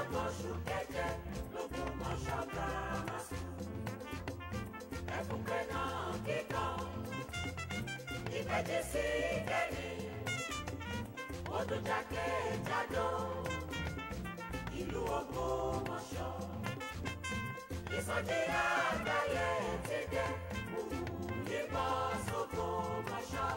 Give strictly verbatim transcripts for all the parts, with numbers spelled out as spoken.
kẹtàdínlọ́gbọ̀n oṣù keje l'Ògbómọ̀ṣọ́ Grammar School. Ẹ̀fúnpẹ́ náà kíkan ìbejì sí ìkẹyìn ọdún jákèjádò ìlú Ògbómọ̀ṣọ́. Ìsọjí àgbáyé ti dé yíbọn s'Ògbómọ̀ṣọ́.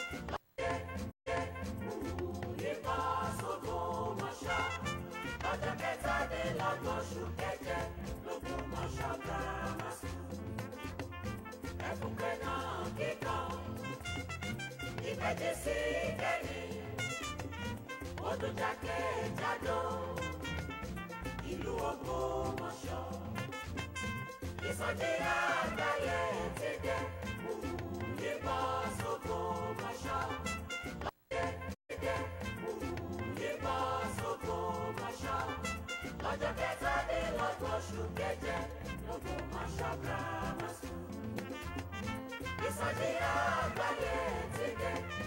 Yíbọn s'Ògbómọ̀ṣọ́. Ọjọ́ kẹtàdínlọ́gbọ̀n oṣù keje l'Ògbómọ̀ṣọ́ Grammar School. Ẹ̀fúnpẹ́ náà kíkan ìbejì sí ìkẹyìn ọdún jákèjádò ìlú Ògbómọ̀ṣọ́. Ìsọjí àgbáyé ti dé yíbọn s'Ògbómọ̀ṣọ́. Yíbọn s'Ògbómọ̀ṣọ́. Lọ́jọ́ kẹtàdínlọ́gbọ̀n oṣù keje l'Ògbómọ̀ṣọ́ Grammar School. Ìsọjí àgbáyé ti dé.